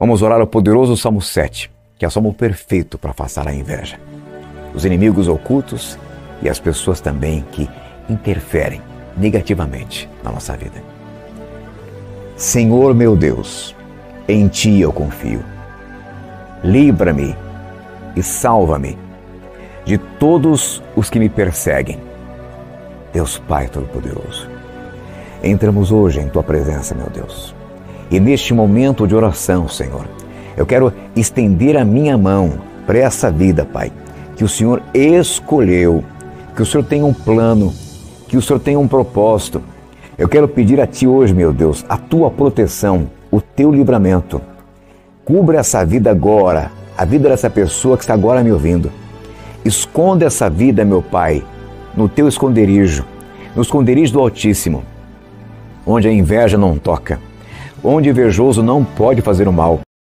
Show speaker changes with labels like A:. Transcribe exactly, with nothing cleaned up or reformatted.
A: Vamos orar o poderoso Salmo sete, que é o salmo perfeito para afastar a inveja, os inimigos ocultos e as pessoas também que interferem negativamente na nossa vida. Senhor meu Deus, em Ti eu confio. Livra-me e salva-me de todos os que me perseguem. Deus Pai Todo-Poderoso, entramos hoje em Tua presença, meu Deus. E neste momento de oração, Senhor, eu quero estender a minha mão para essa vida, Pai, que o Senhor escolheu, que o Senhor tem um plano, que o Senhor tem um propósito. Eu quero pedir a Ti hoje, meu Deus, a Tua proteção, o Teu livramento. Cubra essa vida agora, a vida dessa pessoa que está agora me ouvindo. Esconda essa vida, meu Pai, no Teu esconderijo, no esconderijo do Altíssimo, onde a inveja não toca, onde o invejoso não pode fazer o mal.